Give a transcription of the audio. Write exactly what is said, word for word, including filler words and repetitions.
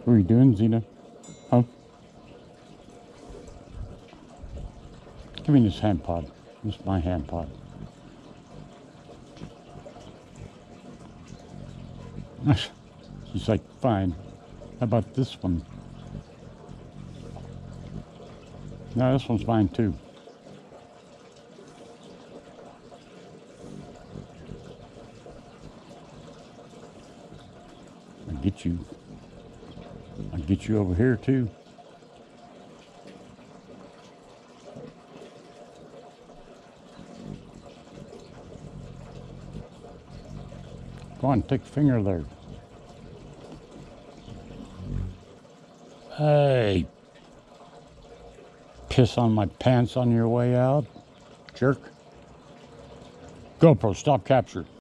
What are you doing, Xena? Huh? Give me this hand pod. This is my hand pod. She's like, fine. How about this one? No, this one's mine too. I'll get you. I'll get you over here too. Go on, take a finger there. Hey. Piss on my pants on your way out, jerk. GoPro, stop capture.